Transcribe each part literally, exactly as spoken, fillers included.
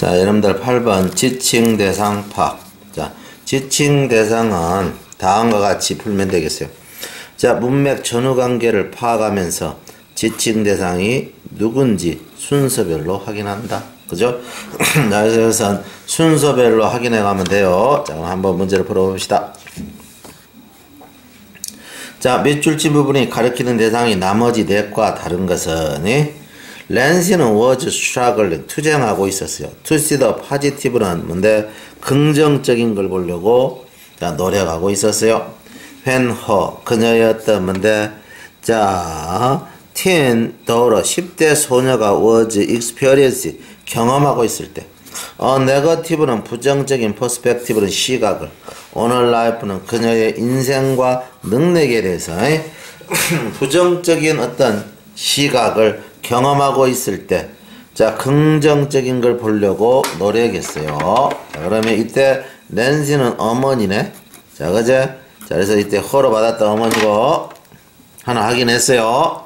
자, 여러분들 팔 번 지칭 대상 파악. 자, 지칭 대상은 다음과 같이 풀면 되겠어요. 자, 문맥 전후 관계를 파악하면서 지칭 대상이 누군지 순서별로 확인한다. 그죠? 자, 그래서 순서별로 확인해 가면 돼요. 자, 한번 문제를 풀어봅시다. 자, 밑줄친 부분이 가리키는 대상이 나머지 넷과 다른 것은 랜시는 was struggling, 투쟁하고 있었어요. to see the positive는 뭔데? 긍정적인 걸 보려고 자, 노력하고 있었어요. when her, 그녀였던 뭔데? 자, teen daughter, 십 대 소녀가 was experience, 경험하고 있을 때. 어, negative는 부정적인 perspective는 시각을. 오늘 life는 그녀의 인생과 능력에 대해서 부정적인 어떤 시각을 경험하고 있을 때, 자, 긍정적인 걸 보려고 노력했어요. 자, 그러면 이때 낸시는 어머니네. 자, 그제? 자, 그래서 이때 허로 받았던 어머니고 하나 확인했어요.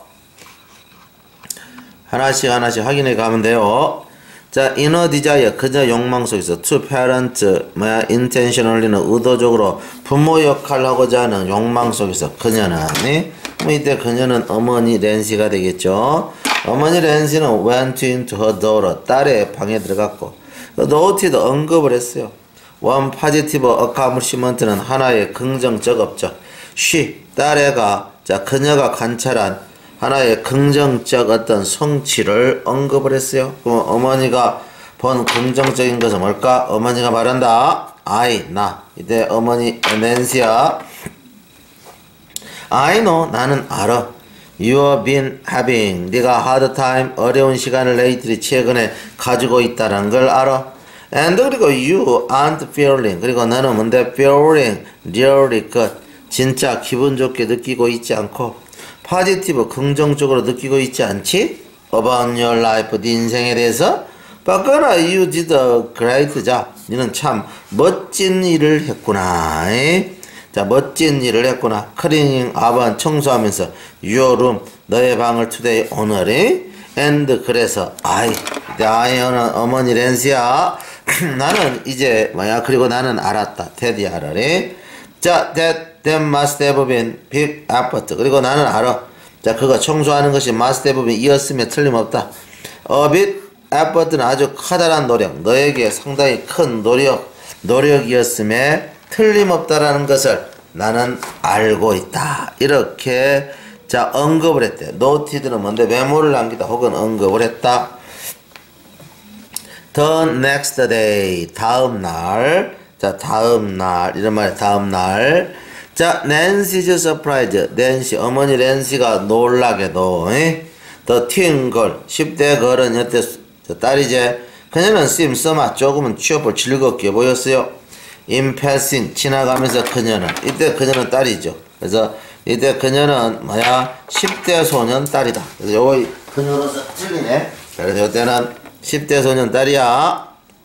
하나씩 하나씩 확인해 가면 돼요. 자, inner desire, 그저 욕망 속에서 to parent, 뭐야, intentionally는 의도적으로 부모 역할을 하고자 하는 욕망 속에서 그녀는, 뭐 이때 그녀는 어머니 랜시가 되겠죠. 어머니 랜시는 went into her daughter, 딸의 방에 들어갔고, noted, 언급을 했어요. one positive accomplishment는 하나의 긍정적 업적. she, 딸애가, 자, 그녀가 관찰한 하나의 긍정적 어떤 성취를 언급을 했어요. 그럼 어머니가 본 긍정적인 것은 뭘까? 어머니가 말한다. I, 나. 이때 어머니 낸시야. I know, 나는 알아. You have been having, 네가 hard time, 어려운 시간을 lately, 최근에 가지고 있다는 걸 알아. And 그리고 you aren't feeling, 그리고 너는 뭔데? feeling really good, 진짜 기분 좋게 느끼고 있지 않고 포지티브, 긍정적으로 느끼고 있지 않지? About your life, 네 인생에 대해서? 바꿔라, you did a great job. 너는 참 멋진 일을 했구나. 에? 자, 멋진 일을 했구나. cleaning up, 청소하면서 your room, 너의 방을 today, 오늘에. and 그래서 I, I, 어머니 랜시야. 나는 이제 뭐야? 그리고 나는 알았다. 테디 알아래. 자, that That must have been big effort. 그리고 나는 알아. 자, 그거 청소하는 것이 must have been 이었으면 틀림없다. A bit effort는 아주 커다란 노력. 너에게 상당히 큰 노력, 노력이었음에 틀림없다라는 것을 나는 알고 있다. 이렇게 자, 언급을 했대. noted는 뭔데? 메모를 남기다 혹은 언급을 했다. The next day, 다음 날. 자, 다음 날. 이런 말이 다음 날. 자, Nancy's surprise. 낸시, 어머니 낸시가 놀라게도, 에? The teen girl, 십 대 걸은 여태 딸이제. 그녀는 sim, 써마, 조금은 취업을 즐겁게 보였어요. In passing, 지나가면서 그녀는, 이때 그녀는 딸이죠. 그래서 이때 그녀는 뭐야? 십 대 소년 딸이다. 그래서 요거 그녀로서 틀리네. 그래서 이때는 십 대 소년 딸이야.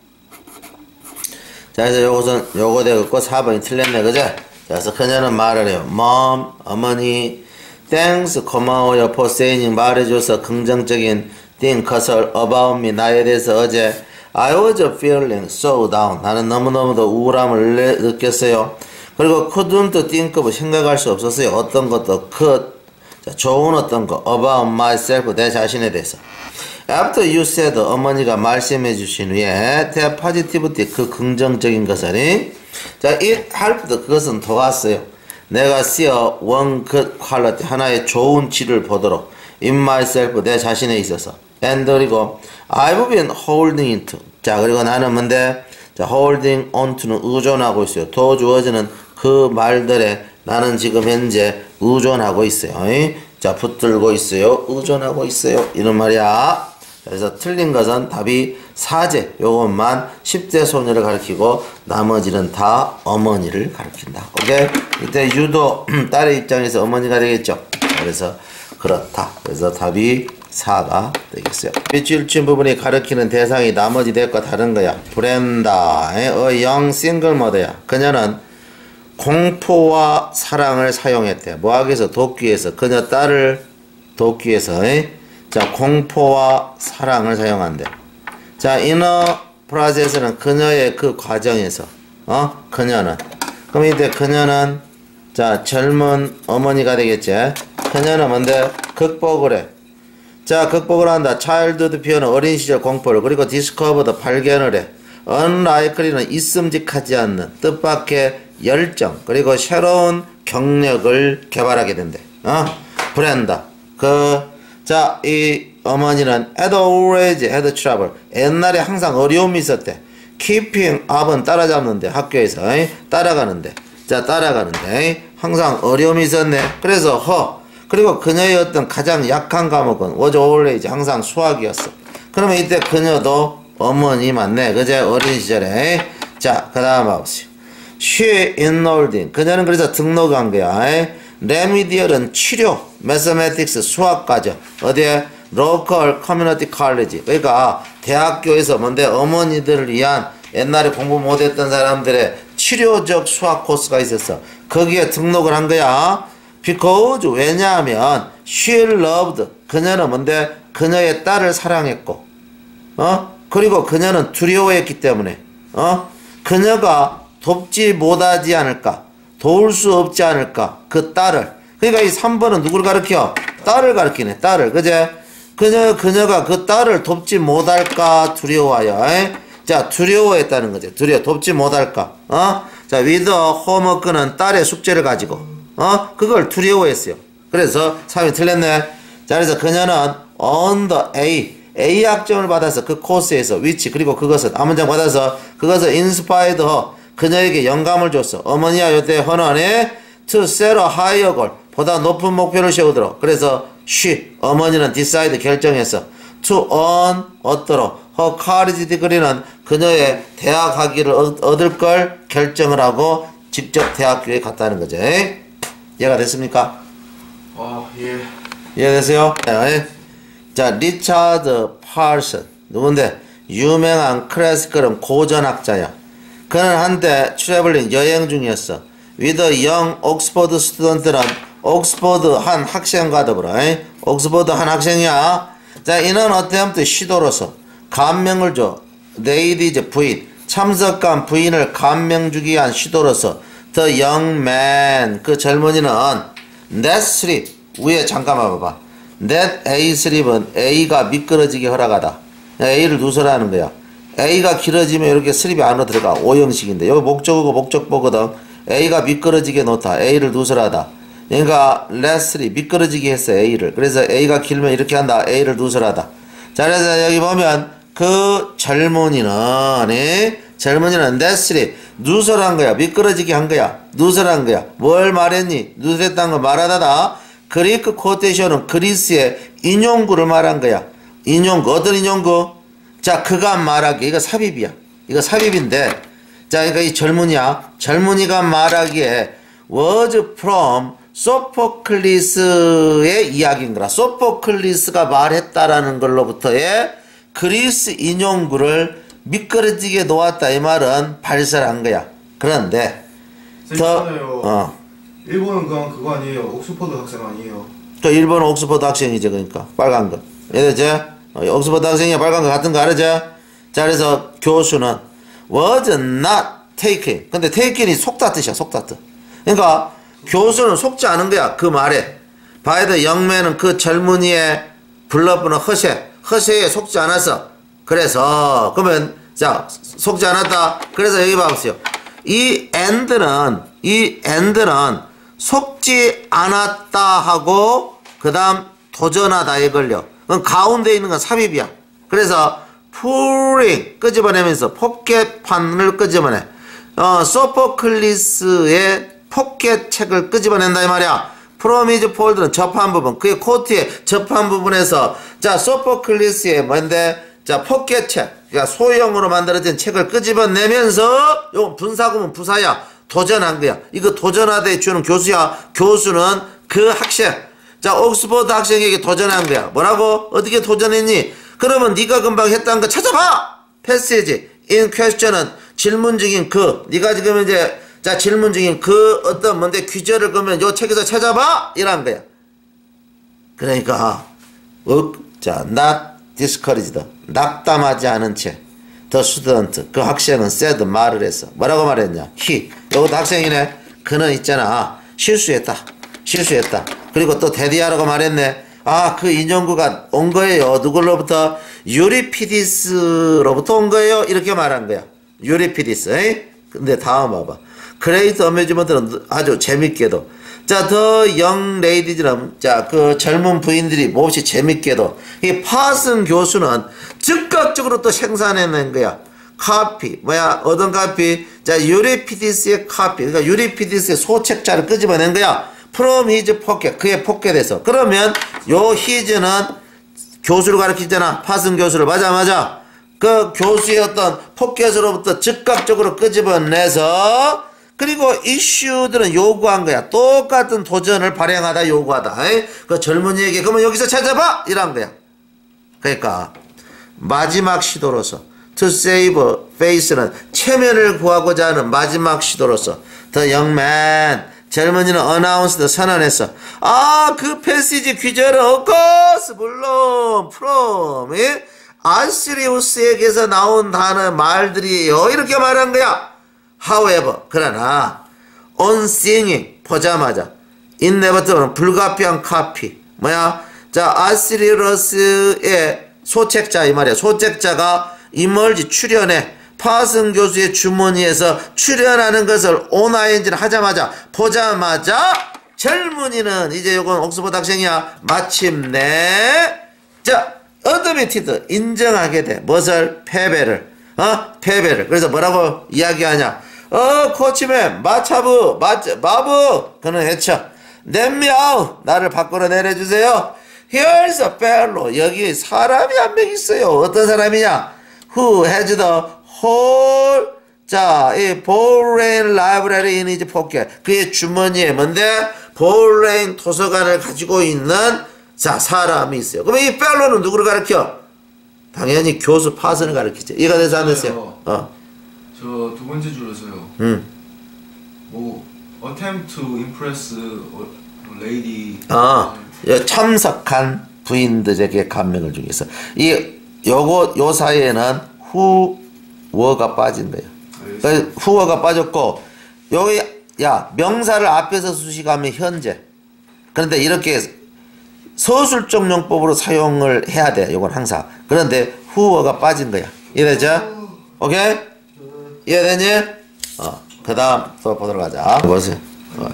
자, 그래서 요것은 요거 되고 사 번이 틀렸네, 그제? 그래서 그녀는 말을 해요. Mom, 어머니, thanks, 고마워요. for saying, 말해줘서 긍정적인 thing, 것을 about me, 나에 대해서 어제 I was feeling so down. 나는 너무너무도 우울함을 느꼈어요. 그리고 couldn't think of, 생각할 수 없었어요. 어떤 것도 could, 자, 좋은 어떤 거, about myself, 내 자신에 대해서. After you said, 어머니가 말씀해 주신 후에 that positivity, 그 긍정적인 것을 자, it helped, 그것은 도왔어요. 내가 see one good quality, 하나의 좋은 질을 보도록 in myself, 내 자신에 있어서. and 그리고 I've been holding into, 자, 그리고 나는 뭔데? 자, holding on to는 의존하고 있어요. 도 주어지는 그 말들에 나는 지금 현재 의존하고 있어요. 에? 자, 붙들고 있어요. 의존하고 있어요. 이런 말이야. 그래서 틀린 것은 답이 사제, 요것만 십 대 소녀를 가리키고 나머지는 다 어머니를 가리킨다. 오케이? 이때 유도 딸의 입장에서 어머니가 되겠죠. 그래서 그렇다. 그래서 답이 사가 되겠어요. 밑줄친 부분이 가리키는 대상이 나머지 넷과 다른 거야. 브렌다의 a young single mother야. 그녀는 공포와 사랑을 사용했대. 뭐하기 위해서? 돕기 위해서. 그녀 딸을 돕기 위해서. 에? 자, 공포와 사랑을 사용한대. 자, in a 프로세스는 그녀의 그 과정에서 어? 그녀는 그럼 이때 그녀는 자 젊은 어머니가 되겠지. 그녀는 뭔데? 극복을 해. 자 극복을 한다. childhood 표현은 어린 시절 공포를 그리고 discovered 발견을 해. unlikely는 있음직하지 않는 뜻밖의 열정 그리고 새로운 경력을 개발하게 된대. 어? 브랜다. 그, 자, 이 어머니는 had always had trouble. 옛날에 항상 어려움이 있었대. keeping up은 따라잡는데 학교에서 에이? 따라가는데. 자, 따라가는데 에이? 항상 어려움이 있었네. 그래서 허 그리고 그녀의 어떤 가장 약한 과목은 was always 항상 수학이었어. 그러면 이때 그녀도 어머니 맞네. 그제 어린 시절에. 자, 그 다음 봐보세요. She enrolled in. 그녀는 그래서 등록한 거야. 에이? Remedial은 치료, Mathematics 수학과정. 어디에? Local Community College. 그러니까 대학교에서 뭔데 어머니들을 위한 옛날에 공부 못했던 사람들의 치료적 수학 코스가 있었어. 거기에 등록을 한 거야. Because 왜냐하면 she loved. 그녀는 뭔데 그녀의 딸을 사랑했고, 어? 그리고 그녀는 두려워했기 때문에, 어? 그녀가 돕지 못하지 않을까, 도울 수 없지 않을까, 그 딸을. 그러니까 이 삼 번은 누구를 가르쳐? 딸을 가르치네, 딸을. 그제? 그녀, 그녀가 그 딸을 돕지 못할까 두려워하여. 에? 자, 두려워했다는 거지. 두려워, 돕지 못할까. 어? 자, with homework는 딸의 숙제를 가지고, 어? 그걸 두려워했어요. 그래서 삼 이 틀렸네. 자, 그래서 그녀는 on the A, A 학점을 받아서 그 코스에서 위치, 그리고 그것은, 한문장 받아서 그것을 inspired her, 그녀에게 영감을 줬어. 어머니야, 요때 헌원에 to set a higher goal, 보다 높은 목표를 세우도록. 그래서 she, 어머니는 decide, 결정했어. to earn, 얻도록. her college degree는 그녀의 대학 학위를 얻을 걸 결정을 하고 직접 대학교에 갔다는 거죠. 이해가 됐습니까? 아, 예. 이해되세요? 네. 자, 리차드 팔슨. 누군데? 유명한 클래시컬 고전학자야. 그는 한때 트래블링 여행 중이었어. with a young 옥스퍼드 스튜던트는 옥스퍼드 한 학생과 더불어. 에이? 옥스퍼드 한 학생이야. 자, 이는 attempt 시도로서 감명을 줘. they did 부인. 참석한 부인을 감명 주기 위한 시도로서 the young man 그 젊은이는 that sleep 위에 잠깐만 봐봐. that A sleep은 A가 미끄러지게 허락하다. A를 누설하는 거야. A가 길어지면 이렇게 슬립이 안으로 들어가. 오형식인데 여기 목적어고 목적보거든. A가 미끄러지게 놓다. A를 누설하다. 그러니까 let sleep 미끄러지게 했어 A를. 그래서 A가 길면 이렇게 한다. A를 누설하다. 자, 그래서 여기 보면 그 젊은이는 예? 젊은이는 that sleep 누설한 거야. 미끄러지게 한 거야. 누설한 거야. 뭘 말했니? 누설했다는 거 말하다다. 그리크 코테이션은 그리스의 인용구를 말한 거야. 인용구. 어떤 인용구? 자, 그가 말하기에, 이거 삽입이야. 이거 삽입인데, 자, 그러니까 이 젊은이야. 젊은이가 말하기에 was from 소포클리스의 이야기인 거라. 소포클리스가 말했다라는 걸로부터의 그리스 인용구를 미끄러지게 놓았다. 이 말은 발설한 거야. 그런데, 더, 어. 일본은 그냥 그거 아니에요. 옥스퍼드 학생 아니에요. 또 일본 옥스퍼드 학생이지. 그러니까 빨간 거 이해되지? 옥스퍼드 학생이야. 빨간 거 같은 거 알아지? 자, 그래서 교수는 was not taken. 근데 taken이 속다 뜻이야. 속다 뜻. 그러니까 교수는 속지 않은 거야. 그 말에 by the young man은 그 젊은이의 블러프는 허세 허세에 속지 않았어. 그래서 그러면 자, 속지 않았다. 그래서 여기 봐보세요. 이 and는 이 and는 속지 않았다 하고 그 다음 도전하다에 걸려. 그럼 가운데 있는 건 삽입이야. 그래서 pouring 끄집어내면서 포켓판을 끄집어내. 어, 소포클리스의 포켓 책을 끄집어낸다 이 말이야. 프로미즈 폴드는 접한 부분, 그의 코트의 접한 부분에서 자 소포클리스의 뭔데? 자 포켓 책, 그러니까 소형으로 만들어진 책을 끄집어내면서 요 분사구문 부사야. 도전한 거야. 이거 도전하되 주는 교수야. 교수는 그 학생. 자, 옥스퍼드 학생에게 도전한 거야. 뭐라고? 어떻게 도전했니? 그러면 네가 금방 했다는 거 찾아봐. 패시지. in question은 질문 중인 그. 네가 지금 이제 자 질문 중인 그 어떤 뭔데 귀절을 그러면 요 책에서 찾아봐. 이란 거야. 그러니까 어, 자, not discouraged. 낙담하지 않은 채. the student, 그 학생은 said, 말을 했어. 뭐라고 말했냐? he, 이것도 학생이네. 그는 있잖아. 실수했다. 실수했다. 그리고 또 데디아라고 말했네. 아, 그 인용구가 온 거예요. 누굴로부터? 유리피디스로부터 온 거예요. 이렇게 말한 거야. 유리피디스. 에이? 근데 다음 봐봐. 그레이트 어뮤즈먼트는 아주 재밌게도. 자, 더 영 레이디즈는, 자, 그 젊은 부인들이 몹시 재밌게도. 이 파슨 교수는 즉각적으로 또 생산해낸 거야. 카피. 뭐야? 어떤 카피? 자, 유리피디스의 카피. 그러니까 유리피디스의 소책자를 끄집어낸 거야. from his pocket. 그의 포켓에서. 그러면 요 his는 교수를 가르치잖아. 파슨 교수를. 맞아, 맞아. 그 교수의 어떤 포켓으로부터 즉각적으로 끄집어내서 그리고 이슈들은 요구한 거야. 똑같은 도전을 발행하다 요구하다. 에이? 그 젊은이에게 그러면 여기서 찾아봐! 이란 거야. 그러니까 마지막 시도로서 to save face는 체면을 구하고자 하는 마지막 시도로서 the young man 젊은이는 announced 선언했어. 아, 그 패시지 귀절은 of course 물론 from 예? 아시리우스에게서 나온 단어 말들이에요. 이렇게 말한 거야. However, 그러나 on seeing 보자마자 in nevertheless 불가피한 카피 뭐야? 자, 아시리우스의 소책자 이 말이야. 소책자가 이멀지 출연해 파슨 교수의 주머니에서 출연하는 것을 온아인지를 하자마자 보자마자 젊은이는 이제 요건 옥스퍼드 학생이야. 마침내 자 어드미티드 인정하게 돼. 무엇을? 패배를. 어? 패배를. 그래서 뭐라고 이야기하냐? 어, 코치맨, 마차부, 마, 마부. 그는 해쳐. Let me out. 나를 밖으로 내려주세요. Here's a fellow. 여기 사람이 한 명 있어요. 어떤 사람이냐? Who has the whole, 자, 이 볼레인 라이브러리 in his pocket. 그의 주머니에 뭔데? 볼레인 도서관을 가지고 있는 자, 사람이 있어요. 그러면 이 fellow는 누구를 가르쳐? 당연히 교수 파슨을 가르치죠. 이해가 돼서 안 됐어요? 어. 저 두 번째 줄에서요. 음. 뭐 attempt to impress lady. 아, 참석한 부인들에게 감명을 주기 위해서. 이 요거 요 사이에는 후워가 빠진 거예요. 그러니까 후워가 빠졌고 여기 야 명사를 앞에서 수식하면 현재. 그런데 이렇게 서술적 용법으로 사용을 해야 돼. 요건 항상. 그런데 후어가 빠진 거야. 이해되죠? 오케이? 이해되니? 어. 그 다음 또 보도록 하자. 보세요. 어.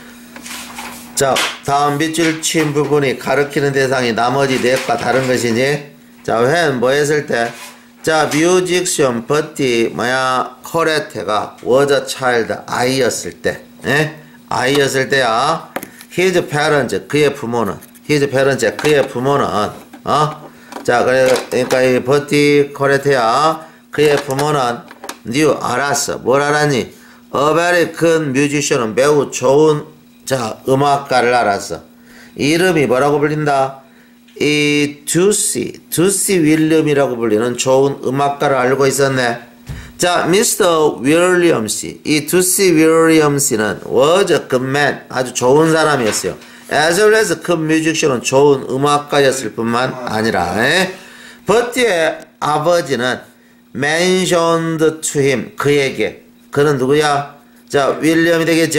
자, 다음 밑줄 친 부분이 가르치는 대상이 나머지 넷과 다른 것이니 자, when 뭐 했을 때 자, 뮤직션 버티 뭐야 코레테가 was a child 아이였을 때 예? 아이였을 때야 his parents 그의 부모는 his parents 그의 부모는 어? 자, 그러니까 이 버티 코레테야 그의 부모는 knew 알았어. 뭘 알았니? A very good musician은 매우 좋은 자 음악가를 알았어. 이름이 뭐라고 불린다? 이 두시 두시 윌리엄이라고 불리는 좋은 음악가를 알고 있었네. 자, 미스터 윌리엄스 이 두시 윌리엄스는 was a good man 아주 좋은 사람이었어요. as well as good musician은 좋은 음악가였을 뿐만 아니라 에? 버티의 아버지는 mentioned to him 그에게 그는 누구야? 자, 윌리엄이 되겠지.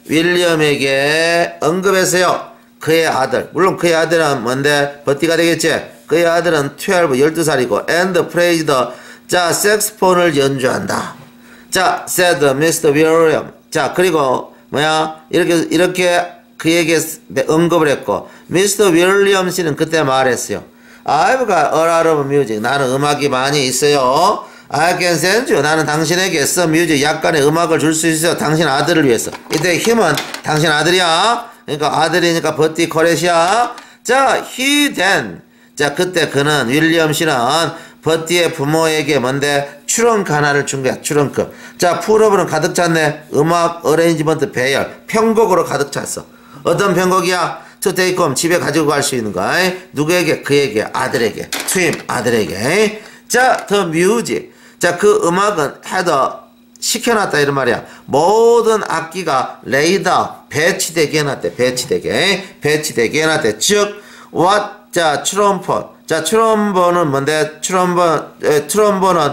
윌리엄에게 언급했어요. 그의 아들 물론 그의 아들은 뭔데? 버티가 되겠지. 그의 아들은 십이 열두 살이고 and played 자 색스폰을 연주한다. 자, said 미스터 William 자 그리고 뭐야 이렇게 이렇게 그에게 언급을 했고 미스터 윌리엄스는 그때 말했어요. I've got a lot of music. 나는 음악이 많이 있어요. I can send you. 나는 당신에게 some music. 약간의 음악을 줄 수 있어요. 당신 아들을 위해서. 이때 힘은 당신 아들이야. 그러니까 아들이니까 버티 코렛이야. 자, he then. 자, 그때 그는 윌리엄 씨는 버티의 부모에게 뭔데 트렁크 하나를 준 거야. 트렁크. 자, 풀업은 가득 찼네. 음악 어레인지먼트 배열. 편곡으로 가득 찼어. 어떤 편곡이야? to take home 집에 가지고 갈 수 있는 거. 누구에게? 그에게 아들에게. to him 아들에게. 자, the music. 자, 그 음악은 had 시켜놨다 이런 말이야. 모든 악기가 laid 배치되게 해놨대. 배치되게. 배치되게 해놨대. 즉 what 자 트럼폰. 자 트럼본은 뭔데? 트럼본 에, 트럼본은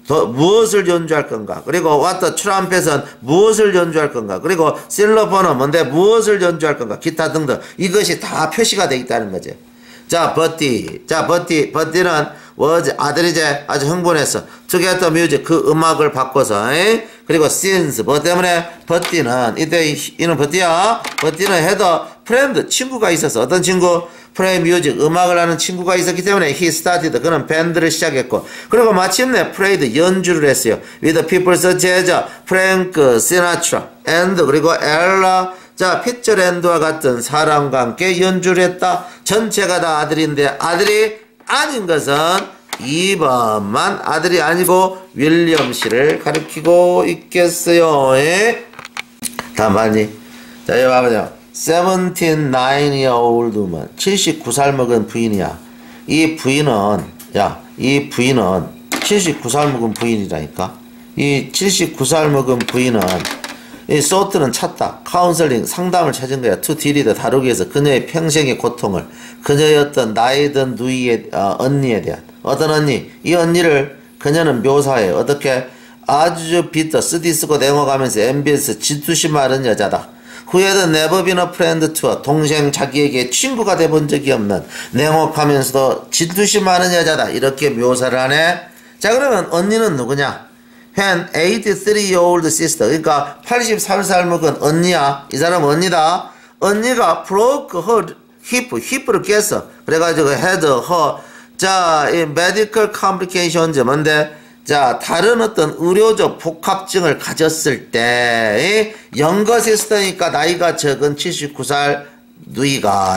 더, 무엇을 연주할 건가? 그리고 what 트럼펫은 무엇을 연주할 건가? 그리고 실로폰은 뭔데 무엇을 연주할 건가? 기타 등등 이것이 다 표시가 되어 있다는 거죠. 자, 버티. 자, 버티. 버티는 was 아들이제 아주 흥분했어. together music 그 음악을 바꿔서. 에? 그리고 since 뭐 때문에 버티는 이때 이는 버티야. 버티는 헤더 프렌드 친구가 있었어. 어떤 친구? 플레이 뮤직 음악을 하는 친구가 있었기 때문에 he started 그는 밴드를 시작했고 그리고 마침내 played 연주를 했어요. with people such as Frank Sinatra and 그리고 Ella 자 피처랜드와 같은 사람과 함께 연주를 했다. 전체가 다 아들인데 아들이 아닌 것은 이 번만 아들이 아니고 윌리엄 씨를 가리키고 있겠어요. 예? 다음 봤니? 자 여기 봐보세요. seventy-nine year old woman 칠십구 살 먹은 부인이야. 이 부인은 야, 이 부인은 칠십구 살 먹은 부인이라니까. 이 칠십구 살 먹은 부인은 이 소트는 찾다. 카운슬링 상담을 찾은 거야. to deal 다루기 위해서 그녀의 평생의 고통을 그녀의 어떤 나이든 누이의 어, 언니에 대한 어떤 언니 이 언니를 그녀는 묘사해. 어떻게 아주 비터 쓰디 쓰고 냉어가면서 엠비에스 질투심 많은 여자다. 후에도 never been a friend to 동생 자기에게 친구가 돼본 적이 없는 냉혹하면서도 질투심 많은 여자다. 이렇게 묘사를 하네. 자 그러면 언니는 누구냐? When eighty-three year old sister 그러니까 팔십삼 살 먹은 언니야. 이 사람 언니다. 언니가 broke her hip 힙을 깼어. 그래가지고 had her 자 이 medical complications 뭔데? 자, 다른 어떤 의료적 복합증을 가졌을 때, 영거 시스터니까 나이가 적은 칠십구 살 누이가,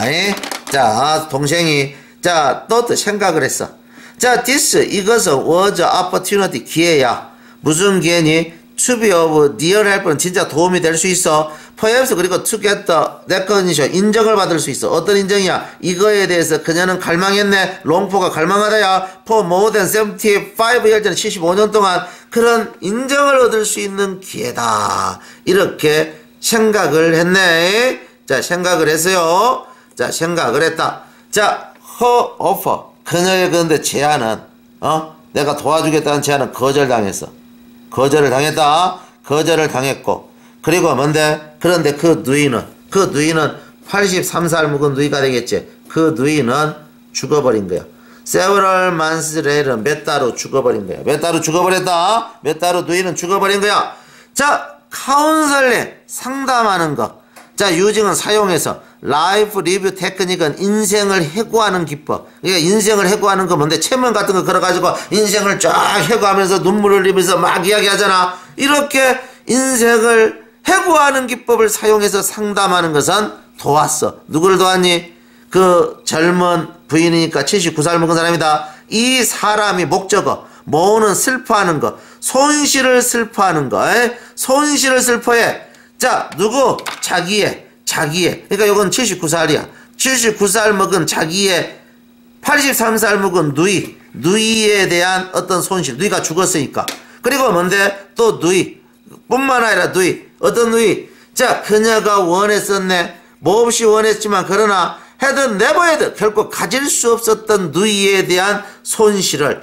자, 동생이, 자, 또 생각을 했어. 자, this, 이것은 was opportunity, 기회야. 무슨 기회니? to be of near help는 진짜 도움이 될 수 있어. perhaps 그리고 to get the recognition 인정을 받을 수 있어. 어떤 인정이야? 이거에 대해서 그녀는 갈망했네. 롱포가 갈망하다야. for more than seventy-five years 전 칠십오 년 동안 그런 인정을 얻을 수 있는 기회다. 이렇게 생각을 했네. 자 생각을 했어요. 자 생각을 했다. 자 her offer 그녀의 그런데 제안은 어 내가 도와주겠다는 제안은 거절당했어. 거절을 당했다. 거절을 당했고 그리고 뭔데? 그런데 그 누이는 그 누이는 팔십삼 살 묵은 누이가 되겠지. 그 누이는 죽어버린 거야. several months later 몇 달 후 죽어버린 거야. 몇 달 후 죽어버렸다. 몇 달 후 누이는 죽어버린 거야. 자 카운슬링 상담하는 거. 자 유징은 사용해서 라이프 리뷰 테크닉은 인생을 해고하는 기법. 그러니까 인생을 해고하는 거 뭔데? 체면 같은 거 걸어가지고 인생을 쫙 해고하면서 눈물을 흘리면서 막 이야기하잖아. 이렇게 인생을 해고하는 기법을 사용해서 상담하는 것은 도왔어. 누구를 도왔니? 그 젊은 부인이니까 칠십구 살 먹은 사람이다. 이 사람이 목적어 뭐는 슬퍼하는 거 손실을 슬퍼하는 거 에? 손실을 슬퍼해. 자 누구? 자기의 자기의 그러니까 이건 칠십구 살이야. 칠십구 살 먹은 자기의 팔십삼 살 먹은 누이 누이에 대한 어떤 손실. 누이가 죽었으니까. 그리고 뭔데? 또 누이 뿐만 아니라 누이 어떤 누이? 자 그녀가 원했었네. 몹시 원했지만 그러나 헤드 네버 헤드 결코 가질 수 없었던 누이에 대한 손실을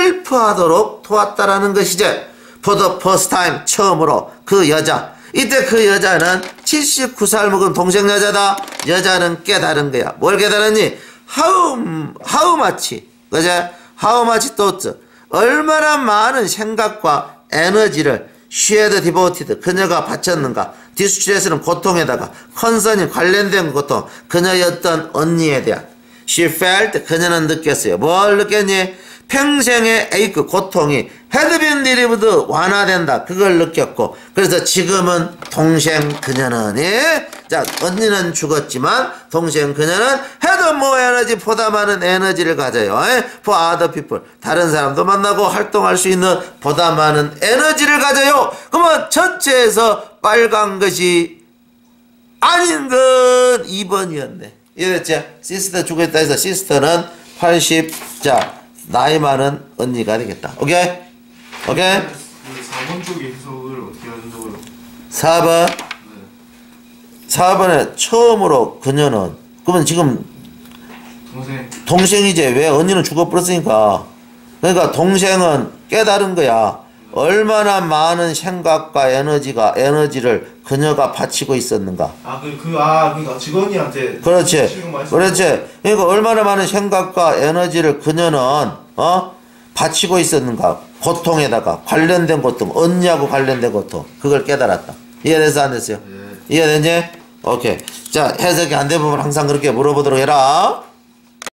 슬퍼하도록 도왔다라는 것이지. For the first time 처음으로 그 여자 이때 그 여자는 칠십구 살 먹은 동생 여자다. 여자는 깨달은 거야. 뭘 깨달았니? How, how much 그제? How much thoughts 얼마나 많은 생각과 에너지를 she had devoted 그녀가 바쳤는가. 디스트레스는 고통에다가 컨선이 관련된 고통 그녀의 어떤 언니에 대한 she felt 그녀는 느꼈어요. 뭘 느꼈니? 평생의 에이크 고통이 had been relieved 완화된다. 그걸 느꼈고 그래서 지금은 동생 그녀는 예? 자 언니는 죽었지만 동생 그녀는 had more energy 보다 많은 에너지를 가져요. 예? for other people 다른 사람도 만나고 활동할 수 있는 보다 많은 에너지를 가져요. 그러면 전체에서 빨간 것이 아닌 건 이 번이었네. 이랬지? 시스터 죽었다 해서 시스터는 팔십 자 나이 많은 언니가 되겠다. 오케이? 오케이? 사 번 쪽의 해석을 어떻게 하는다고요? 사 번. 네. 사 번에 처음으로 그녀는 그러면 지금 동생 동생이지 왜 언니는 죽어버렸으니까 그러니까 동생은 깨달은 거야. 얼마나 많은 생각과 에너지가 에너지를 그녀가 바치고 있었는가. 아, 그, 그, 아, 그니까 직원이한테. 그렇지. 지금 말씀- 그렇지. 그러니까 얼마나 많은 생각과 에너지를 그녀는 어 바치고 있었는가. 고통에다가 관련된 고통, 언니하고 관련된 고통. 그걸 깨달았다. 이해됐어 안 됐어요? 네. 이해됐니? 오케이. 자, 해석이 안 된 부분 항상 그렇게 물어보도록 해라.